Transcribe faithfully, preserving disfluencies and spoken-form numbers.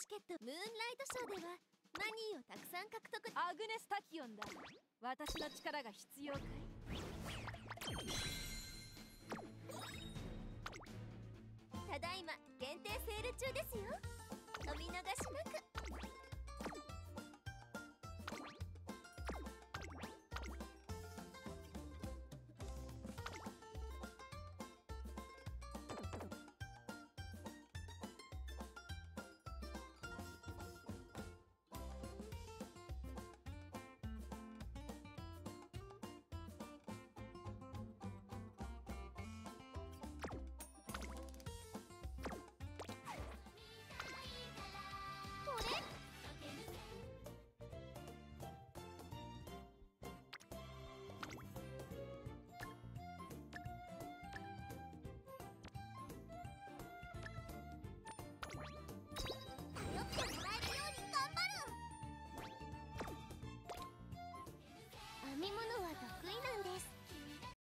チケット。ムーンライトショーではマニーをたくさん獲得。 アグネス・タキオンだ。私の力が必要かい？ ただいま限定セール中ですよ。